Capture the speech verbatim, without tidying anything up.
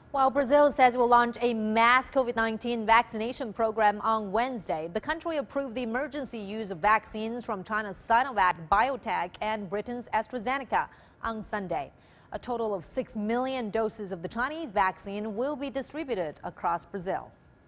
While Brazil says it will launch a mass COVID nineteen vaccination program on Wednesday, the country approved the emergency use of vaccines from China's Sinovac, Biotech, and Britain's AstraZeneca on Sunday. A total of six million doses of the Chinese vaccine will be distributed across Brazil.